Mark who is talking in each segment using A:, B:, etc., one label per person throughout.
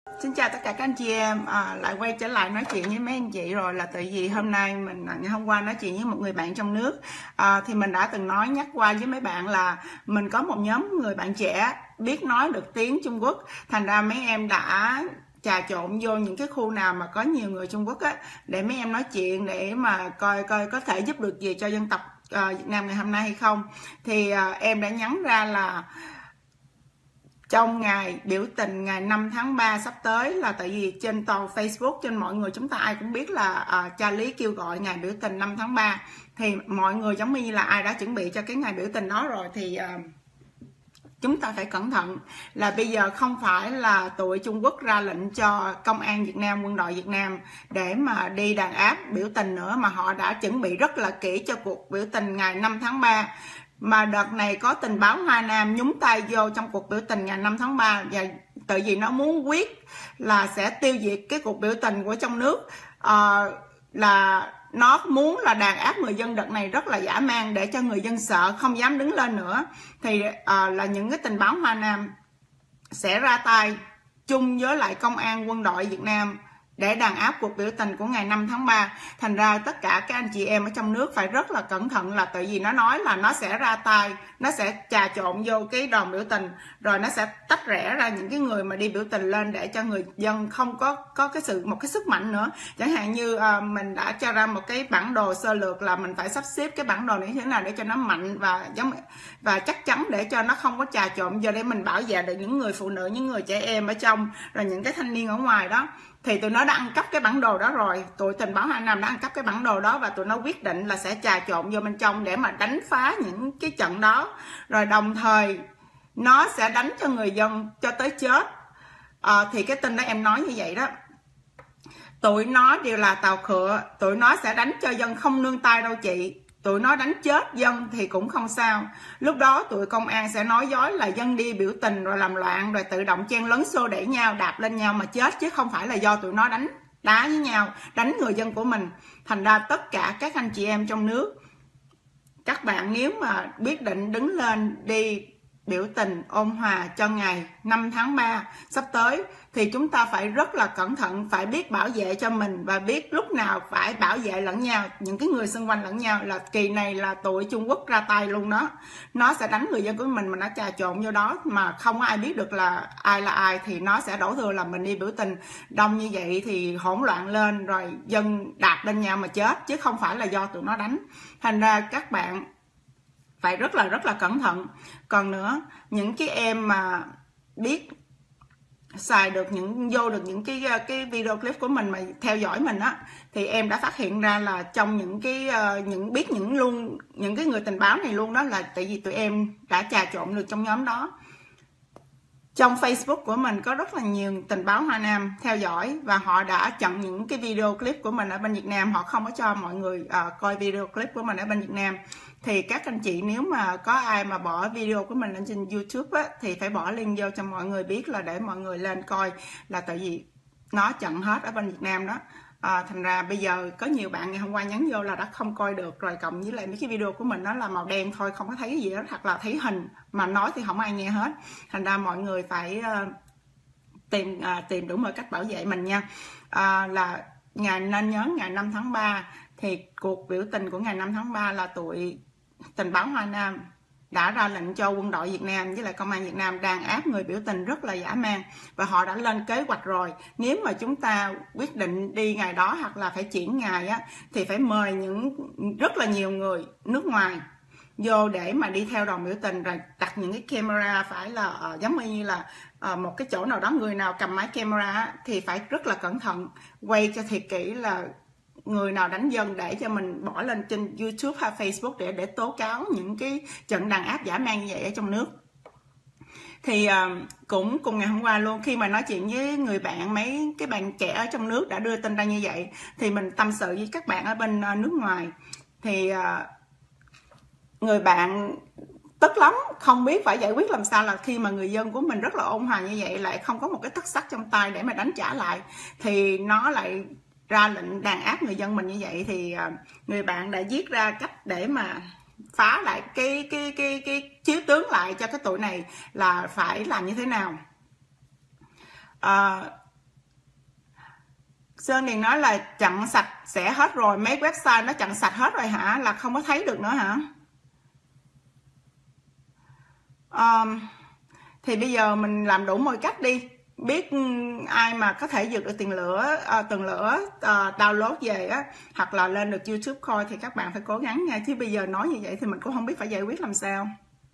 A: Xin chào tất cả các anh chị em, lại quay trở lại nói chuyện với mấy anh chị rồi, là tại vì hôm nay ngày hôm qua nói chuyện với một người bạn trong nước. Thì mình đã từng nhắc qua với mấy bạn là mình có một nhóm người bạn trẻ biết nói được tiếng Trung Quốc, thành ra mấy em đã trà trộn vô những cái khu nào mà có nhiều người Trung Quốc á, để mấy em nói chuyện để mà coi có thể giúp được gì cho dân tộc Việt Nam ngày hôm nay hay không. Thì em đã nhắn ra là trong ngày biểu tình ngày 5 tháng 3 sắp tới, là tại vì trên toàn Facebook, trên mọi người chúng ta ai cũng biết là cha Lý kêu gọi ngày biểu tình 5 tháng 3, thì mọi người giống như là ai đã chuẩn bị cho cái ngày biểu tình đó rồi, thì chúng ta phải cẩn thận. Là bây giờ không phải là tụi Trung Quốc ra lệnh cho công an Việt Nam, quân đội Việt Nam để mà đi đàn áp biểu tình nữa, mà họ đã chuẩn bị rất là kỹ cho cuộc biểu tình ngày 5 tháng 3. Mà đợt này có tình báo Hoa Nam nhúng tay vô trong cuộc biểu tình ngày 5 tháng 3, và tại vì nó muốn quyết là sẽ tiêu diệt cái cuộc biểu tình của trong nước, là nó muốn là đàn áp người dân đợt này rất là dã man, để cho người dân sợ không dám đứng lên nữa. Thì là những cái tình báo Hoa Nam sẽ ra tay chung với lại công an quân đội Việt Nam để đàn áp cuộc biểu tình của ngày 5 tháng 3. Thành ra tất cả các anh chị em ở trong nước phải rất là cẩn thận, là tại vì nó nói là nó sẽ ra tay, nó sẽ trà trộn vô cái đoàn biểu tình, rồi nó sẽ tách rẽ ra những cái người mà đi biểu tình lên, để cho người dân không có một cái sức mạnh nữa. Chẳng hạn như mình đã cho ra một cái bản đồ sơ lược, là mình phải sắp xếp cái bản đồ này như thế nào để cho nó mạnh và chắc chắn, để cho nó không có trà trộn vô, để mình bảo vệ được những người phụ nữ, những người trẻ em ở trong, rồi những cái thanh niên ở ngoài đó. Thì tụi nó đã ăn cắp cái bản đồ đó rồi, tụi tình báo Hoa Nam đã ăn cắp cái bản đồ đó, và tụi nó quyết định là sẽ trà trộn vô bên trong để mà đánh phá những cái trận đó, rồi đồng thời nó sẽ đánh cho người dân cho tới chết. Thì cái tin đó em nói như vậy đó, tụi nó đều là tàu khựa, tụi nó sẽ đánh cho dân không nương tay đâu chị. Tụi nó đánh chết dân thì cũng không sao. Lúc đó tụi công an sẽ nói dối là dân đi biểu tình rồi làm loạn, rồi tự động chen lấn xô đẩy nhau, đạp lên nhau mà chết, chứ không phải là do tụi nó đánh đá với nhau, đánh người dân của mình. Thành ra tất cả các anh chị em trong nước, các bạn nếu mà quyết định đứng lên đi biểu tình ôn hòa cho ngày 5 tháng 3 sắp tới, thì chúng ta phải rất là cẩn thận, phải biết bảo vệ cho mình, và biết lúc nào phải bảo vệ lẫn nhau, những cái người xung quanh lẫn nhau. Là kỳ này là tụi Trung Quốc ra tay luôn đó, nó sẽ đánh người dân của mình mà nó trà trộn vô đó, mà không có ai biết được là ai, thì nó sẽ đổ thừa là mình đi biểu tình đông như vậy thì hỗn loạn lên, rồi dân đạp lên nhau mà chết, chứ không phải là do tụi nó đánh. Thành ra các bạn phải rất là cẩn thận. Còn nữa, những cái em mà biết xài được vô được những cái video clip của mình mà theo dõi mình á, thì em đã phát hiện ra là trong những cái những cái người tình báo này luôn đó, là tại vì tụi em đã trà trộn được trong nhóm đó. Trong Facebook của mình có rất là nhiều tình báo Hoa Nam theo dõi, và họ đã chặn những cái video clip của mình ở bên Việt Nam, họ không có cho mọi người coi video clip của mình ở bên Việt Nam. Thì các anh chị nếu mà có ai mà bỏ video của mình lên trên YouTube á, thì phải bỏ link vô cho mọi người biết, là để mọi người lên coi, là tại vì nó chặn hết ở bên Việt Nam đó. Thành ra bây giờ có nhiều bạn ngày hôm qua nhắn vô là đã không coi được rồi, cộng với lại mấy cái video của mình nó là màu đen thôi, không có thấy cái gì đó, hoặc là thấy hình mà nói thì không ai nghe hết. Thành ra mọi người phải tìm đủ mọi cách bảo vệ mình nha. Là nên nhớ ngày 5 tháng 3 thì cuộc biểu tình của ngày 5 tháng 3 là tụi tình báo Hoa Nam đã ra lệnh cho quân đội Việt Nam với lại công an Việt Nam đàn áp người biểu tình rất là dã man, và họ đã lên kế hoạch rồi. Nếu mà chúng ta quyết định đi ngày đó, hoặc là phải chuyển ngày á, thì phải mời rất là nhiều người nước ngoài vô để mà đi theo đoàn biểu tình, rồi đặt những cái camera, phải là giống như là một cái chỗ nào đó, người nào cầm máy camera á, thì phải rất là cẩn thận, quay cho thiệt kỹ là người nào đánh dân, để cho mình bỏ lên trên YouTube hay Facebook để tố cáo những cái trận đàn áp dã man như vậy ở trong nước. Thì cũng cùng ngày hôm qua luôn, khi mà nói chuyện với người bạn, mấy cái bạn trẻ ở trong nước đã đưa tin ra như vậy, thì mình tâm sự với các bạn ở bên nước ngoài. Thì người bạn tức lắm, không biết phải giải quyết làm sao, là khi mà người dân của mình rất là ôn hòa như vậy lại không có một cái thất sắt trong tay để mà đánh trả lại, thì nó lại ra lệnh đàn áp người dân mình như vậy. Thì người bạn đã viết ra cách để mà phá lại cái chiếu tướng lại cho cái tụi này là phải làm như thế nào. Sơn Điền nói là chặn sạch sẽ hết rồi, mấy website nó chặn sạch hết rồi hả, là không có thấy được nữa hả? Thì bây giờ mình làm đủ mọi cách đi, biết ai mà có thể dược được tiền lửa download về á, hoặc là lên được YouTube coi thì các bạn phải cố gắng nha, chứ bây giờ nói như vậy thì mình cũng không biết phải giải quyết làm sao.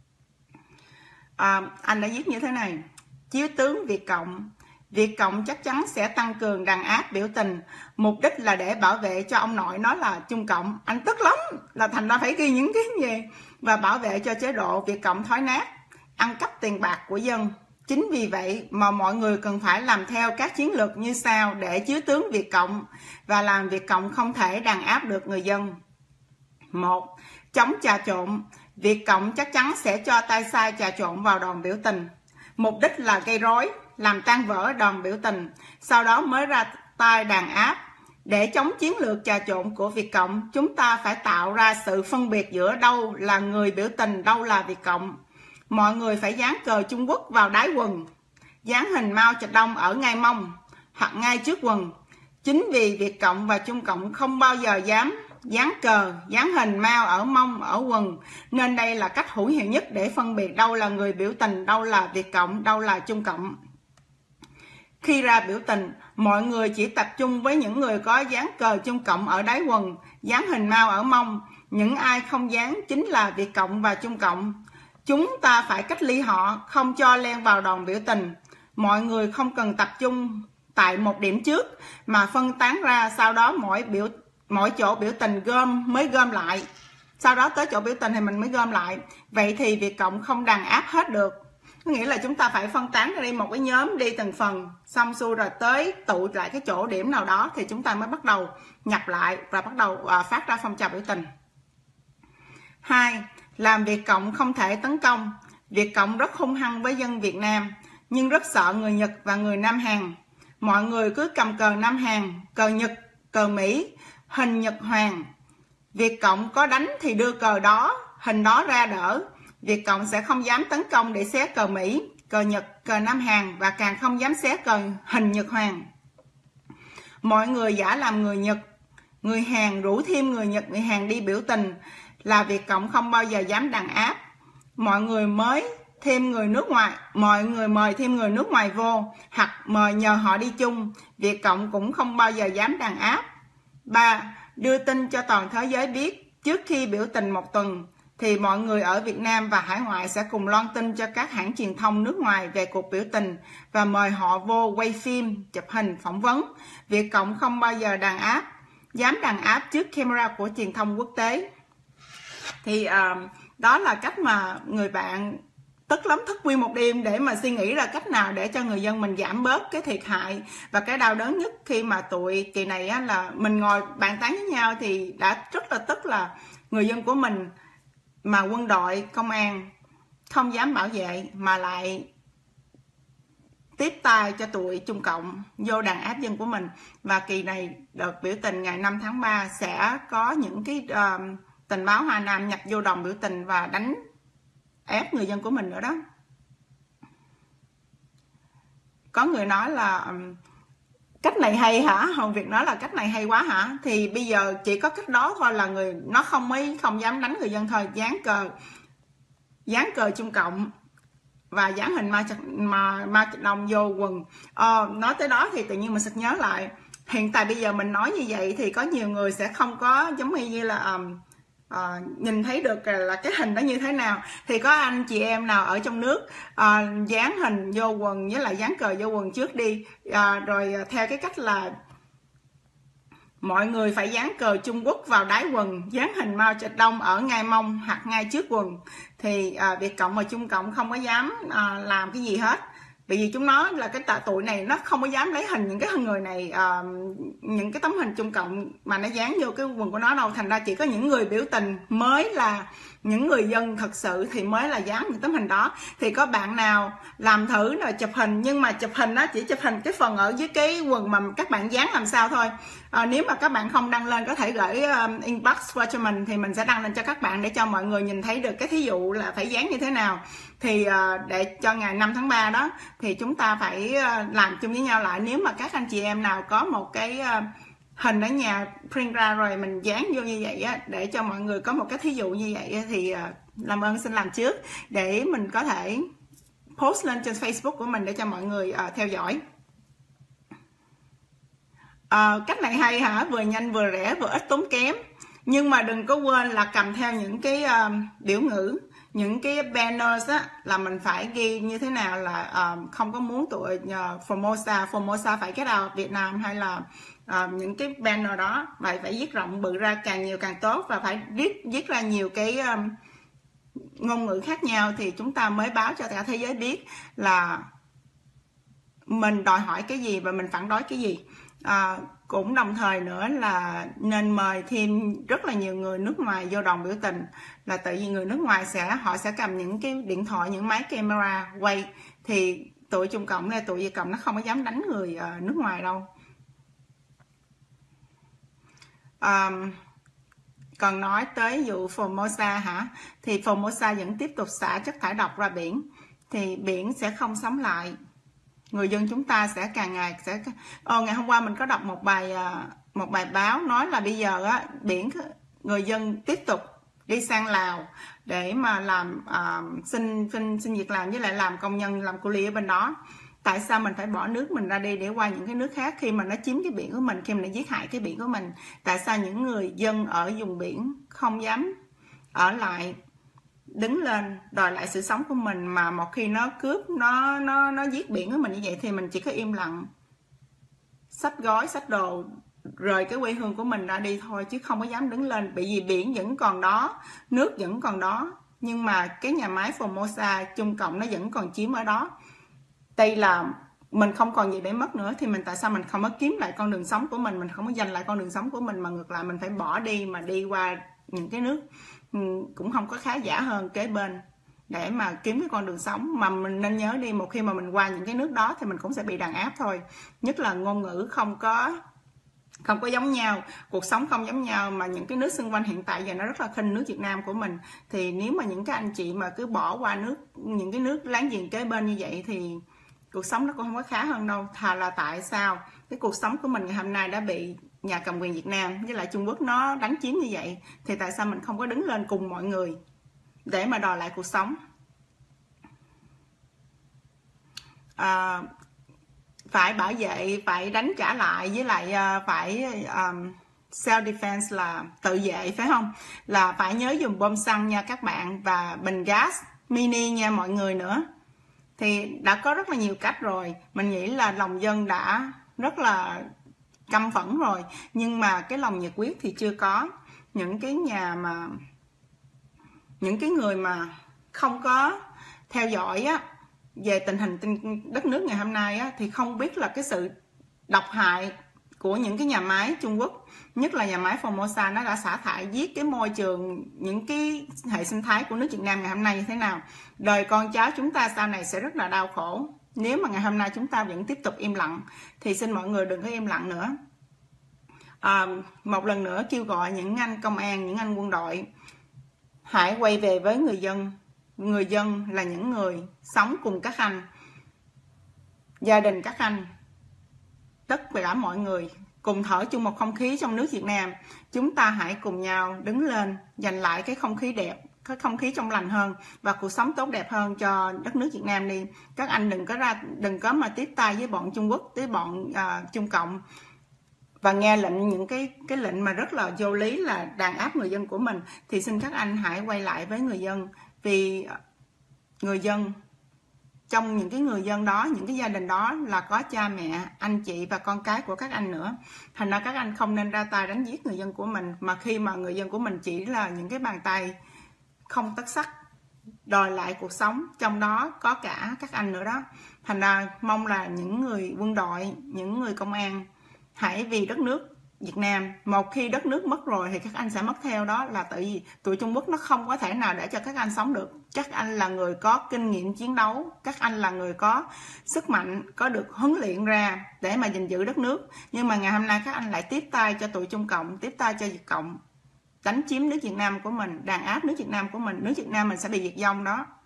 A: Anh đã viết như thế này: chiếu tướng Việt Cộng chắc chắn sẽ tăng cường đàn áp biểu tình, mục đích là để bảo vệ cho ông nội nó là Trung Cộng. Anh tức lắm, là thành ra phải ghi những cái gì, và bảo vệ cho chế độ Việt Cộng thối nát, ăn cắp tiền bạc của dân. Chính vì vậy mà mọi người cần phải làm theo các chiến lược như sau để chiếu tướng Việt Cộng và làm Việt Cộng không thể đàn áp được người dân. 1. Chống trà trộn. Việt Cộng chắc chắn sẽ cho tay sai trà trộn vào đòn biểu tình. Mục đích là gây rối, làm tan vỡ đòn biểu tình, sau đó mới ra tay đàn áp. Để chống chiến lược trà trộn của Việt Cộng, chúng ta phải tạo ra sự phân biệt giữa đâu là người biểu tình, đâu là Việt Cộng. Mọi người phải dán cờ Trung Quốc vào đáy quần, dán hình Mao Trạch Đông ở ngay mông hoặc ngay trước quần. Chính vì Việt Cộng và Trung Cộng không bao giờ dám dán cờ, dán hình Mao ở mông, ở quần, nên đây là cách hữu hiệu nhất để phân biệt đâu là người biểu tình, đâu là Việt Cộng, đâu là Trung Cộng. Khi ra biểu tình, mọi người chỉ tập trung với những người có dán cờ Trung Cộng ở đáy quần, dán hình Mao ở mông. Những ai không dán chính là Việt Cộng và Trung Cộng. Chúng ta phải cách ly họ, không cho len vào đòn biểu tình. Mọi người không cần tập trung tại một điểm trước mà phân tán ra, sau đó mỗi chỗ biểu tình mới gom lại. Sau đó tới chỗ biểu tình thì mình mới gom lại. Vậy thì Việt Cộng không đàn áp hết được. Có nghĩa là chúng ta phải phân tán ra đi một cái nhóm, đi từng phần, xong xuôi rồi tới tụ lại cái chỗ điểm nào đó thì chúng ta mới bắt đầu nhập lại và bắt đầu phát ra phong trào biểu tình. 2. Làm Việt Cộng không thể tấn công. Việt Cộng rất hung hăng với dân Việt Nam, nhưng rất sợ người Nhật và người Nam Hàn. Mọi người cứ cầm cờ Nam Hàn, cờ Nhật, cờ Mỹ, hình Nhật Hoàng. Việt Cộng có đánh thì đưa cờ đó, hình đó ra đỡ. Việt Cộng sẽ không dám tấn công để xé cờ Mỹ, cờ Nhật, cờ Nam Hàn, và càng không dám xé cờ hình Nhật Hoàng. Mọi người giả làm người Nhật, người Hàn, rủ thêm người Nhật, người Hàn đi biểu tình, là Việt Cộng không bao giờ dám đàn áp. Mọi người mời thêm người nước ngoài vô, hoặc mời nhờ họ đi chung, Việt Cộng cũng không bao giờ dám đàn áp. 3. Đưa tin cho toàn thế giới biết. Trước khi biểu tình một tuần thì mọi người ở Việt Nam và hải ngoại sẽ cùng loan tin cho các hãng truyền thông nước ngoài về cuộc biểu tình và mời họ vô quay phim, chụp hình, phỏng vấn. Việt Cộng không bao giờ dám đàn áp trước camera của truyền thông quốc tế. Thì đó là cách mà người bạn tức lắm, thức nguyên một đêm để mà suy nghĩ là cách nào để cho người dân mình giảm bớt cái thiệt hại. Và cái đau đớn nhất khi mà tụi kỳ này á, là mình ngồi bàn tán với nhau thì đã rất là tức là người dân của mình mà quân đội, công an không dám bảo vệ mà lại tiếp tay cho tụi Trung Cộng vô đàn áp dân của mình. Và kỳ này đợt biểu tình ngày 5 tháng 3 sẽ có những cái tình báo Hoa Nam nhập vô đòn biểu tình và đánh ép người dân của mình nữa đó. Có người nói là cách này hay hả? Hồng Việt nói là cách này hay quá hả? Thì bây giờ chỉ có cách đó thôi, là nó không dám đánh người dân thôi, dán cờ Trung Cộng và dán hình Mao Trạch Đông vô quần. Nói tới đó thì tự nhiên mình sực nhớ lại, hiện tại bây giờ mình nói như vậy thì có nhiều người sẽ không có giống như là nhìn thấy được là cái hình đó như thế nào. Thì có anh chị em nào ở trong nước dán hình vô quần với lại dán cờ vô quần trước đi, rồi theo cái cách là mọi người phải dán cờ Trung Quốc vào đáy quần, dán hình Mao Trạch Đông ở ngay mông hoặc ngay trước quần, thì Việt Cộng và Trung Cộng không có dám làm cái gì hết. Bởi vì chúng nó là cái tụi này nó không có dám lấy hình những cái người này, những cái tấm hình Trung Cộng mà nó dán vô cái quần của nó đâu. Thành ra chỉ có những người biểu tình mới là những người dân thật sự thì mới là dán những tấm hình đó. Thì có bạn nào làm thử rồi chụp hình, nhưng mà chụp hình đó chỉ chụp hình cái phần ở dưới cái quần mà các bạn dán làm sao thôi. Nếu mà các bạn không đăng lên có thể gửi inbox qua cho mình thì mình sẽ đăng lên cho các bạn để cho mọi người nhìn thấy được cái thí dụ là phải dán như thế nào. Thì để cho ngày 5 tháng 3 đó thì chúng ta phải làm chung với nhau lại. Nếu mà các anh chị em nào có một cái hình ở nhà print ra rồi mình dán vô như vậy á, để cho mọi người có một cái thí dụ như vậy á, thì làm ơn xin làm trước để mình có thể post lên trên Facebook của mình để cho mọi người theo dõi. Cách này hay hả? Vừa nhanh vừa rẻ vừa ít tốn kém. Nhưng mà đừng có quên là cầm theo những cái biểu ngữ, những cái banners á, là mình phải ghi như thế nào là không có muốn tụi Formosa phải get out Việt Nam, hay là những cái banner đó phải viết rộng bự ra, càng nhiều càng tốt, và phải viết ra nhiều cái ngôn ngữ khác nhau thì chúng ta mới báo cho cả thế giới biết là mình đòi hỏi cái gì và mình phản đối cái gì. Cũng đồng thời nữa là nên mời thêm rất là nhiều người nước ngoài vô đồng biểu tình, là tại vì người nước ngoài họ sẽ cầm những cái điện thoại, những máy camera quay, thì tụi Trung Cộng này, tụi Việt Cộng nó không có dám đánh người nước ngoài đâu. Còn nói tới vụ Formosa hả, thì Formosa vẫn tiếp tục xả chất thải độc ra biển, thì biển sẽ không sống lại. Người dân chúng ta sẽ càng ngày sẽ ngày hôm qua mình có đọc một bài báo nói là bây giờ á, biển người dân tiếp tục đi sang Lào để mà làm xin việc làm, với lại làm công nhân, làm cu li ở bên đó. Tại sao mình phải bỏ nước mình ra đi để qua những cái nước khác khi mà nó chiếm cái biển của mình, khi mà nó giết hại cái biển của mình? Tại sao những người dân ở vùng biển không dám ở lại, đứng lên đòi lại sự sống của mình, mà một khi nó cướp, nó giết biển của mình như vậy thì mình chỉ có im lặng, xách gói xách đồ rời cái quê hương của mình ra đi thôi, chứ không có dám đứng lên. Bởi vì biển vẫn còn đó, nước vẫn còn đó, nhưng mà cái nhà máy Formosa Trung Cộng nó vẫn còn chiếm ở đó. Đây là mình không còn gì để mất nữa, thì tại sao mình không có kiếm lại con đường sống của mình không có giành lại con đường sống của mình, mà ngược lại mình phải bỏ đi mà đi qua những cái nước cũng không có khá giả hơn kế bên để mà kiếm cái con đường sống. Mà mình nên nhớ đi, một khi mà mình qua những cái nước đó thì mình cũng sẽ bị đàn áp thôi. Nhất là ngôn ngữ không có giống nhau, cuộc sống không giống nhau, mà những cái nước xung quanh hiện tại giờ nó rất là khinh nước Việt Nam của mình. Thì nếu mà những cái anh chị mà cứ bỏ qua những cái nước láng giềng kế bên như vậy thì cuộc sống nó cũng không có khá hơn đâu. Thà là tại sao cái cuộc sống của mình ngày hôm nay đã bị nhà cầm quyền Việt Nam với lại Trung Quốc nó đánh chiếm như vậy, thì tại sao mình không có đứng lên cùng mọi người để mà đòi lại cuộc sống? Phải bảo vệ, phải đánh trả lại, với lại phải self defense là tự vệ, phải không? Là phải nhớ dùng bom xăng nha các bạn, và bình gas mini nha mọi người nữa. Thì đã có rất là nhiều cách rồi. Mình nghĩ là lòng dân đã rất là căm phẫn rồi, nhưng mà cái lòng nhiệt huyết thì chưa có. Những cái người mà không có theo dõi á, về tình hình đất nước ngày hôm nay á, thì không biết là cái sự độc hại của những cái nhà máy Trung Quốc, nhất là nhà máy Formosa, nó đã xả thải giết cái môi trường, những cái hệ sinh thái của nước Việt Nam ngày hôm nay như thế nào. Đời con cháu chúng ta sau này sẽ rất là đau khổ nếu mà ngày hôm nay chúng ta vẫn tiếp tục im lặng. Thì xin mọi người đừng có im lặng nữa. Một lần nữa kêu gọi những anh công an, những anh quân đội hãy quay về với người dân. Người dân là những người sống cùng các anh, gia đình các anh, tất cả mọi người cùng thở chung một không khí trong nước Việt Nam. Chúng ta hãy cùng nhau đứng lên giành lại cái không khí đẹp, cái không khí trong lành hơn và cuộc sống tốt đẹp hơn cho đất nước Việt Nam đi. Các anh đừng có mà tiếp tay với bọn Trung Quốc, với bọn Trung Cộng và nghe lệnh, những cái lệnh mà rất là vô lý là đàn áp người dân của mình. Thì xin các anh hãy quay lại với người dân, vì người dân, trong những cái người dân đó, những cái gia đình đó là có cha mẹ, anh chị và con cái của các anh nữa. Thành ra các anh không nên ra tay đánh giết người dân của mình, mà khi mà người dân của mình chỉ là những cái bàn tay không tấc sắt đòi lại cuộc sống, trong đó có cả các anh nữa đó. Thành ra mong là những người quân đội, những người công an hãy vì đất nước Việt Nam. Một khi đất nước mất rồi thì các anh sẽ mất theo đó, là tại vì tụi Trung Quốc nó không có thể nào để cho các anh sống được. Các anh là người có kinh nghiệm chiến đấu, các anh là người có sức mạnh, có được huấn luyện ra để mà gìn giữ đất nước. Nhưng mà ngày hôm nay các anh lại tiếp tay cho tụi Trung Cộng, tiếp tay cho Việt Cộng đánh chiếm nước Việt Nam của mình, đàn áp nước Việt Nam của mình. Nước Việt Nam mình sẽ bị diệt vong đó.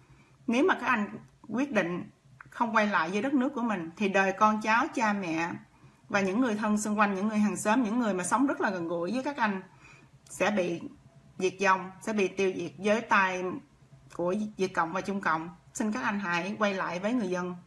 A: Nếu mà các anh quyết định không quay lại với đất nước của mình thì đời con cháu, cha mẹ và những người thân xung quanh, những người hàng xóm, những người mà sống rất là gần gũi với các anh sẽ bị diệt vong, sẽ bị tiêu diệt với tay của Việt Cộng và Trung Cộng. Xin các anh hãy quay lại với người dân.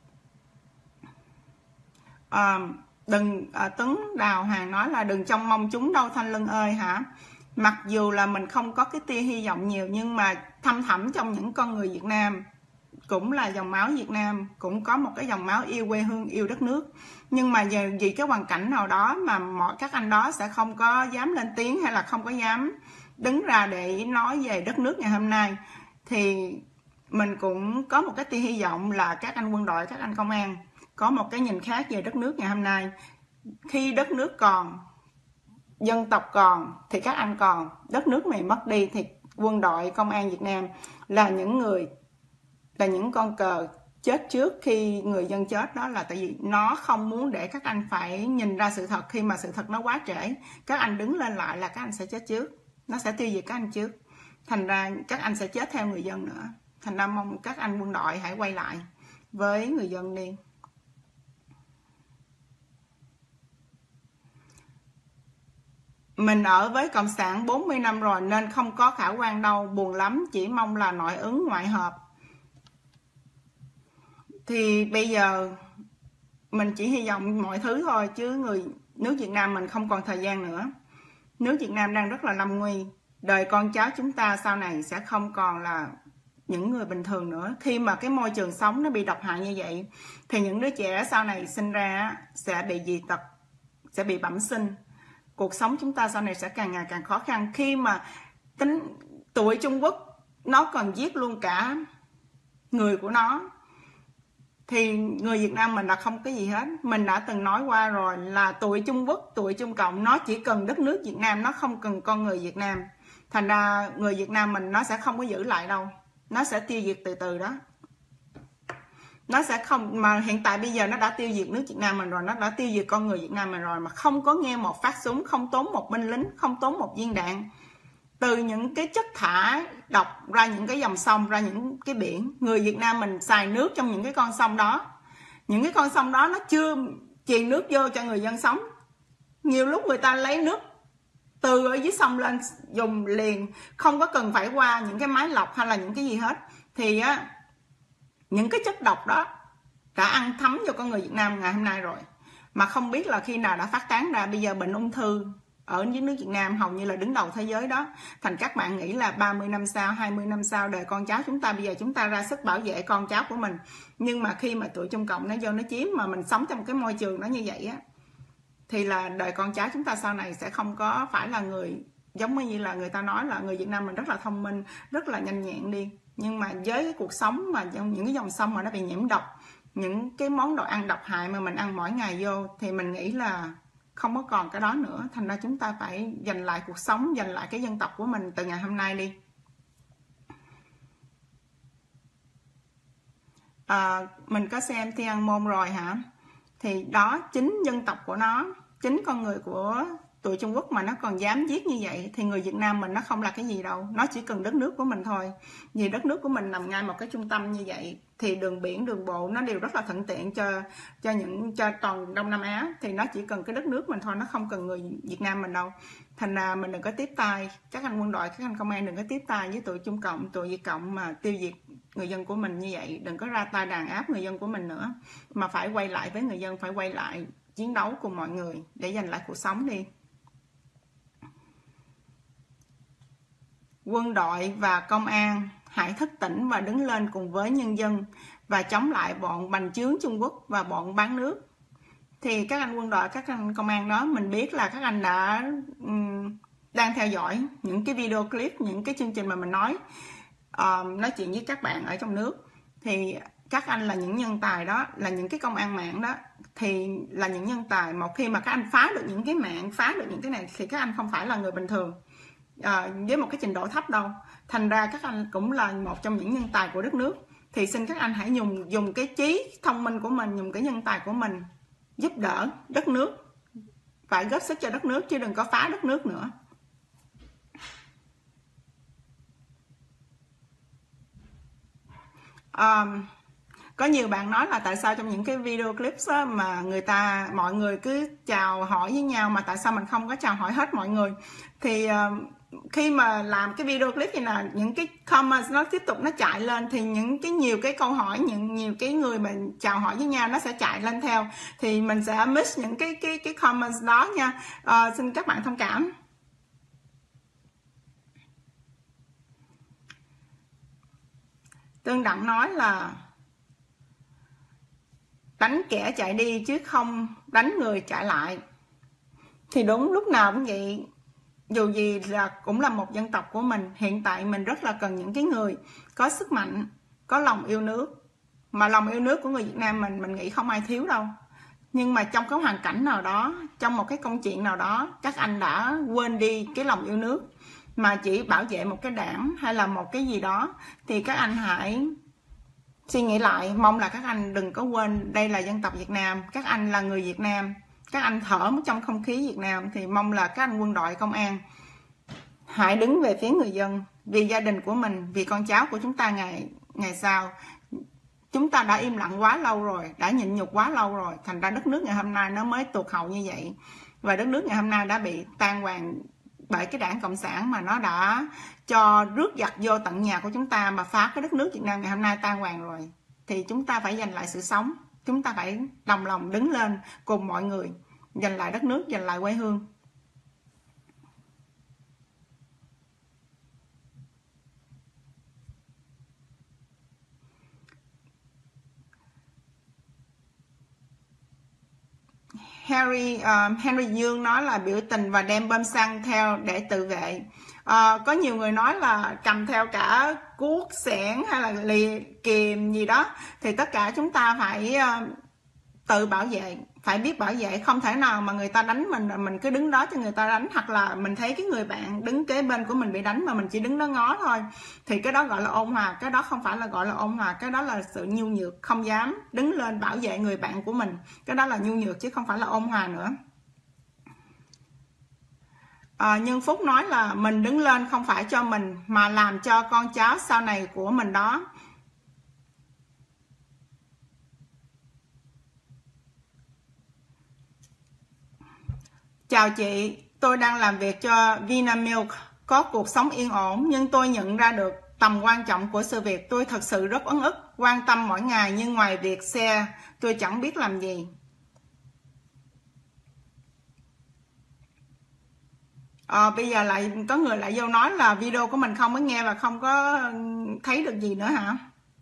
A: Tuấn Đào Hàng nói là đừng trông mong chúng đâu Thanh Lân ơi hả. Mặc dù là mình không có cái tia hy vọng nhiều, nhưng mà thâm thẳm trong những con người Việt Nam, cũng là dòng máu Việt Nam, cũng có một cái dòng máu yêu quê hương, yêu đất nước. Nhưng mà vì cái hoàn cảnh nào đó mà các anh đó sẽ không có dám lên tiếng, hay là không có dám đứng ra để nói về đất nước ngày hôm nay. Thì mình cũng có một cái tia hy vọng là các anh quân đội, các anh công an có một cái nhìn khác về đất nước ngày hôm nay. Khi đất nước còn, dân tộc còn thì các anh còn. Đất nước này mất đi thì quân đội, công an Việt Nam là những người, là những con cờ chết trước khi người dân chết. Đó là tại vì nó không muốn để các anh phải nhìn ra sự thật. Khi mà sự thật nó quá trễ, các anh đứng lên lại là các anh sẽ chết trước, nó sẽ tiêu diệt các anh trước. Thành ra các anh sẽ chết theo người dân nữa. Thành ra mong các anh quân đội hãy quay lại với người dân đi. Mình ở với Cộng sản 40 năm rồi nên không có khả quan đâu, buồn lắm, chỉ mong là nội ứng ngoại hợp. Thì bây giờ mình chỉ hy vọng mọi thứ thôi, chứ nước Việt Nam mình không còn thời gian nữa. Nước Việt Nam đang rất là lâm nguy. Đời con cháu chúng ta sau này sẽ không còn là những người bình thường nữa. Khi mà cái môi trường sống nó bị độc hại như vậy thì những đứa trẻ sau này sinh ra sẽ bị dị tật, sẽ bị bẩm sinh. Cuộc sống chúng ta sau này sẽ càng ngày càng khó khăn. Khi mà tụi Trung Quốc nó còn giết luôn cả người của nó thì người Việt Nam mình là không có gì hết. Mình đã từng nói qua rồi là tụi Trung Quốc, tụi Trung Cộng nó chỉ cần đất nước Việt Nam, nó không cần con người Việt Nam. Thành ra người Việt Nam mình nó sẽ không có giữ lại đâu, nó sẽ tiêu diệt từ từ đó. Nó sẽ không, mà hiện tại bây giờ nó đã tiêu diệt nước Việt Nam mình rồi, nó đã tiêu diệt con người Việt Nam mình rồi, mà không có nghe một phát súng, không tốn một binh lính, không tốn một viên đạn. Từ những cái chất thải độc ra những cái dòng sông, ra những cái biển, người Việt Nam mình xài nước trong những cái con sông đó. Những cái con sông đó nó chưa truyền nước vô cho người dân sống. Nhiều lúc người ta lấy nước từ ở dưới sông lên dùng liền, không có cần phải qua những cái máy lọc hay là những cái gì hết. Thì á, những cái chất độc đó đã ăn thấm vô con người Việt Nam ngày hôm nay rồi, mà không biết là khi nào đã phát tán ra. Bây giờ bệnh ung thư ở dưới nước Việt Nam hầu như là đứng đầu thế giới đó. Thành các bạn nghĩ là 30 năm sau, 20 năm sau, đời con cháu chúng ta, bây giờ chúng ta ra sức bảo vệ con cháu của mình, nhưng mà khi mà tụi Trung Cộng nó vô nó chiếm, mà mình sống trong cái môi trường nó như vậy á, thì là đời con cháu chúng ta sau này sẽ không có phải là người, giống như là người ta nói là người Việt Nam mình rất là thông minh, rất là nhanh nhẹn đi. Nhưng mà với cái cuộc sống mà trong những cái dòng sông mà nó bị nhiễm độc, những cái món đồ ăn độc hại mà mình ăn mỗi ngày vô, thì mình nghĩ là không có còn cái đó nữa. Thành ra chúng ta phải giành lại cuộc sống, giành lại cái dân tộc của mình từ ngày hôm nay đi. Mình có xem Thiên An Môn rồi hả? Thì đó, chính dân tộc của nó, chính con người của tụi Trung Quốc mà nó còn dám giết như vậy, thì người Việt Nam mình nó không là cái gì đâu. Nó chỉ cần đất nước của mình thôi. Vì đất nước của mình nằm ngay một cái trung tâm như vậy, thì đường biển, đường bộ nó đều rất là thuận tiện cho toàn Đông Nam Á. Thì nó chỉ cần cái đất nước mình thôi, nó không cần người Việt Nam mình đâu. Thành ra mình đừng có tiếp tay, các anh quân đội, các anh công an đừng có tiếp tay với tụi Trung Cộng, tụi Việt Cộng mà tiêu diệt người dân của mình như vậy. Đừng có ra tay đàn áp người dân của mình nữa, mà phải quay lại với người dân, phải quay lại chiến đấu cùng mọi người để giành lại cuộc sống đi. Quân đội và công an hãy thức tỉnh và đứng lên cùng với nhân dân và chống lại bọn bành trướng Trung Quốc và bọn bán nước. Thì các anh quân đội, các anh công an đó, mình biết là các anh đang theo dõi những cái video clip, những cái chương trình mà mình nói chuyện với các bạn ở trong nước. Thì các anh là những nhân tài đó, là những cái công an mạng đó, thì là những nhân tài. Một khi mà các anh phá được những cái mạng, phá được những cái này, thì các anh không phải là người bình thường với một cái trình độ thấp đâu. Thành ra các anh cũng là một trong những nhân tài của đất nước. Thì xin các anh hãy dùng cái trí thông minh của mình, dùng cái nhân tài của mình giúp đỡ đất nước, phải góp sức cho đất nước, chứ đừng có phá đất nước nữa. Có nhiều bạn nói là tại sao trong những cái video clips á, mà mọi người cứ chào hỏi với nhau mà tại sao mình không có chào hỏi hết mọi người. Thì khi mà làm cái video clip như là những cái comments nó tiếp tục nó chạy lên, thì nhiều cái câu hỏi, nhiều cái người mà chào hỏi với nhau nó sẽ chạy lên theo, thì mình sẽ miss những cái comments đó nha. Xin các bạn thông cảm. Tương Đặng nói là đánh kẻ chạy đi chứ không đánh người chạy lại. Thì đúng, lúc nào cũng vậy. Dù gì là cũng là một dân tộc của mình, hiện tại mình rất là cần những cái người có sức mạnh, có lòng yêu nước. Mà lòng yêu nước của người Việt Nam mình nghĩ không ai thiếu đâu. Nhưng mà trong cái hoàn cảnh nào đó, trong một cái công chuyện nào đó, các anh đã quên đi cái lòng yêu nước mà chỉ bảo vệ một cái đảng hay là một cái gì đó, thì các anh hãy suy nghĩ lại. Mong là các anh đừng có quên đây là dân tộc Việt Nam, các anh là người Việt Nam, các anh thở trong không khí Việt Nam. Thì mong là các anh quân đội công an hãy đứng về phía người dân, vì gia đình của mình, vì con cháu của chúng ta ngày sau. Chúng ta đã im lặng quá lâu rồi, đã nhịn nhục quá lâu rồi, thành ra đất nước ngày hôm nay nó mới tụt hậu như vậy. Và đất nước ngày hôm nay đã bị tan hoang bởi cái đảng Cộng sản, mà nó đã cho rước giặc vô tận nhà của chúng ta, mà phá cái đất nước Việt Nam ngày hôm nay tan hoang rồi. Thì chúng ta phải giành lại sự sống, chúng ta phải đồng lòng đứng lên cùng mọi người, giành lại đất nước, giành lại quê hương. Henry Dương nói là biểu tình và đem bom xăng theo để tự vệ. Có nhiều người nói là cầm theo cả cuốc, xẻng hay là kìm gì đó. Thì tất cả chúng ta phải tự bảo vệ, phải biết bảo vệ. Không thể nào mà người ta đánh mình cứ đứng đó cho người ta đánh, hoặc là mình thấy cái người bạn đứng kế bên của mình bị đánh mà mình chỉ đứng đó ngó thôi, thì cái đó gọi là ôn hòa. Cái đó không phải là gọi là ôn hòa, cái đó là sự nhu nhược, không dám đứng lên bảo vệ người bạn của mình. Cái đó là nhu nhược chứ không phải là ôn hòa nữa. Nhưng Phúc nói là mình đứng lên không phải cho mình mà làm cho con cháu sau này của mình đó. Chào chị, tôi đang làm việc cho Vinamilk, có cuộc sống yên ổn, nhưng tôi nhận ra được tầm quan trọng của sự việc. Tôi thật sự rất uất ức, quan tâm mỗi ngày, nhưng ngoài việc xe, tôi chẳng biết làm gì. Bây giờ lại có người lại vô nói là video của mình không có nghe và không có thấy được gì nữa hả?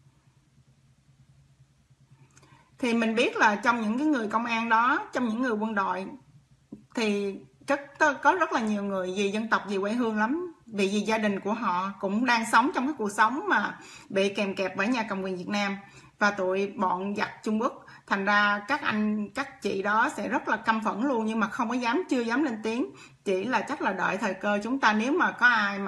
A: Thì mình biết là trong những cái người công an đó, trong những người quân đội, thì có rất là nhiều người vì dân tộc, vì quê hương lắm, vì gia đình của họ cũng đang sống trong cái cuộc sống mà bị kèm kẹp bởi nhà cầm quyền Việt Nam và tụi bọn giặc Trung Quốc. Thành ra các anh các chị đó sẽ rất là căm phẫn luôn, nhưng mà không có chưa dám lên tiếng, chỉ là chắc là đợi thời cơ. Chúng ta nếu mà có ai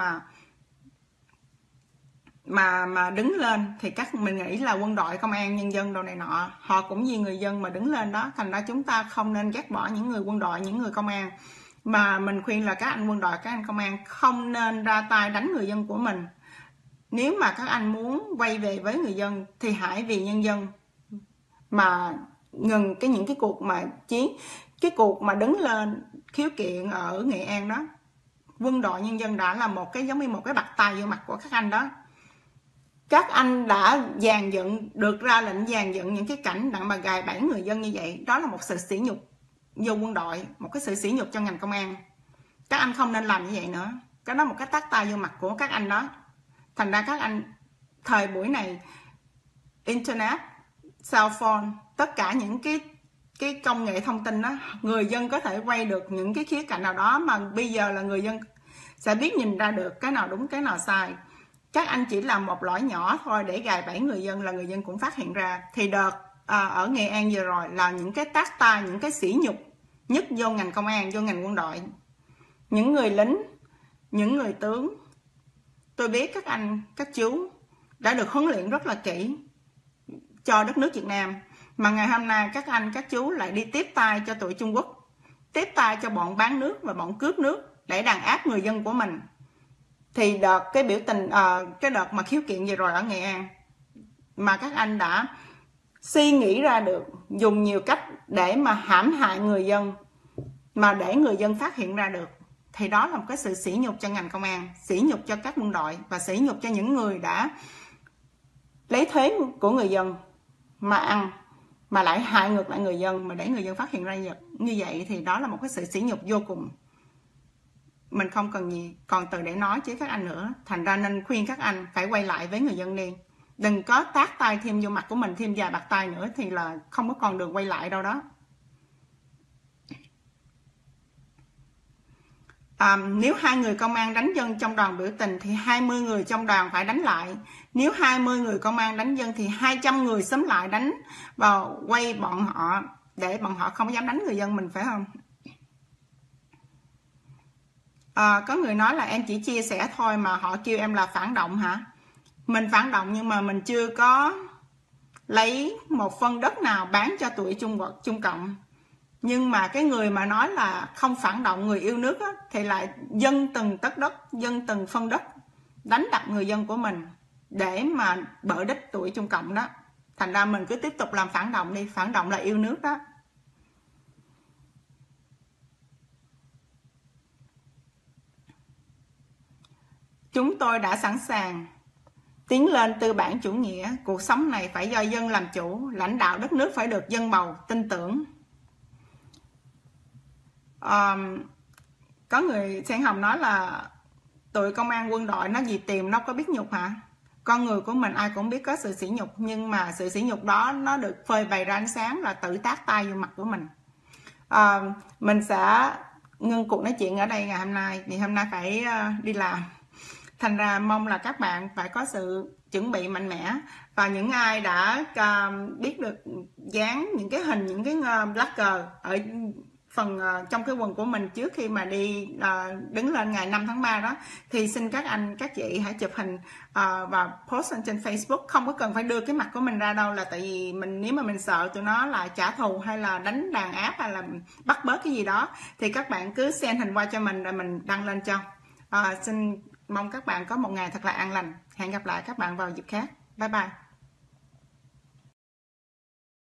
A: mà đứng lên thì mình nghĩ là quân đội, công an, nhân dân đồ này nọ, họ cũng vì người dân mà đứng lên đó. Thành ra chúng ta không nên ghét bỏ những người quân đội, những người công an, mà mình khuyên là các anh quân đội, các anh công an không nên ra tay đánh người dân của mình. Nếu mà các anh muốn quay về với người dân thì hãy vì nhân dân mà ngừng những cái cuộc mà cái cuộc mà đứng lên khiếu kiện ở Nghệ An đó. Quân đội nhân dân đã là giống như một cái bạt tai vô mặt của các anh đó. Các anh đã dàn dựng, được ra lệnh dàn dựng những cái cảnh đặng mà gài bẫy người dân như vậy. Đó là một sự sỉ nhục vô quân đội, một cái sự sỉ nhục cho ngành công an. Các anh không nên làm như vậy nữa. Cái đó một cái tát tay vô mặt của các anh đó. Thành ra các anh thời buổi này, internet, cell phone, tất cả những cái công nghệ thông tin đó, người dân có thể quay được những cái khía cạnh nào đó mà bây giờ là người dân sẽ biết nhìn ra được cái nào đúng, cái nào sai. Các anh chỉ làm một lỗi nhỏ thôi để gài bẫy người dân là người dân cũng phát hiện ra. Thì đợt ở Nghệ An vừa rồi là những cái tát tay, những cái sỉ nhục nhất vô ngành công an, vô ngành quân đội. Những người lính, những người tướng, tôi biết các anh, các chú đã được huấn luyện rất là kỹ cho đất nước Việt Nam. Mà ngày hôm nay các anh, các chú lại đi tiếp tay cho tụi Trung Quốc, tiếp tay cho bọn bán nước và bọn cướp nước để đàn áp người dân của mình. Thì đợt cái biểu tình, cái đợt mà khiếu kiện vừa rồi ở Nghệ An, mà các anh đã suy nghĩ ra được, dùng nhiều cách để mà hãm hại người dân, mà để người dân phát hiện ra được, thì đó là một cái sự sỉ nhục cho ngành công an, sỉ nhục cho các quân đội và sỉ nhục cho những người đã lấy thuế của người dân mà ăn, mà lại hại ngược lại người dân, mà để người dân phát hiện ra như vậy thì đó là một cái sự sỉ nhục vô cùng. Mình không cần gì còn từ để nói với các anh nữa. Thành ra nên khuyên các anh phải quay lại với người dân đi. Đừng có tát tay thêm vô mặt của mình thêm vài bạt tay nữa thì là không có còn đường quay lại đâu đó. Nếu 2 người công an đánh dân trong đoàn biểu tình thì 20 người trong đoàn phải đánh lại. Nếu 20 người công an đánh dân thì 200 người xúm lại đánh vào quay bọn họ, để bọn họ không dám đánh người dân mình, phải không? Có người nói là em chỉ chia sẻ thôi mà họ kêu em là phản động hả? Mình phản động nhưng mà mình chưa có lấy một phân đất nào bán cho tụi Trung Cộng. Nhưng mà cái người mà nói là không phản động, người yêu nước á, thì lại dâng từng tấc đất, dâng từng phân đất, đánh đập người dân của mình để mà bợ đích tụi Trung Cộng đó. Thành ra mình cứ tiếp tục làm phản động đi, phản động là yêu nước đó. Chúng tôi đã sẵn sàng tiến lên tư bản chủ nghĩa, cuộc sống này phải do dân làm chủ, lãnh đạo đất nước phải được dân bầu tin tưởng. Có người Sen Hồng nói là tụi công an quân đội nó gì tìm nó có biết nhục hả? Con người của mình ai cũng biết có sự sỉ nhục, nhưng mà sự sỉ nhục đó nó được phơi bày ra ánh sáng là tự tát tay vô mặt của mình. Mình sẽ ngưng cuộc nói chuyện ở đây ngày hôm nay, vì hôm nay phải đi làm. Thành ra mong là các bạn phải có sự chuẩn bị mạnh mẽ. Và những ai đã biết được dán những cái hình, những cái lá cờ ở phần trong cái quần của mình trước khi mà đi đứng lên ngày 5 tháng 3 đó, thì xin các anh các chị hãy chụp hình và post lên trên Facebook. Không có cần phải đưa cái mặt của mình ra đâu, là tại vì nếu mà mình sợ tụi nó là trả thù hay là đánh đàn áp hay là bắt bớ cái gì đó, thì các bạn cứ send hình qua cho mình rồi mình đăng lên cho. Xin mong các bạn có một ngày thật là an lành. Hẹn gặp lại các bạn vào dịp khác. Bye bye.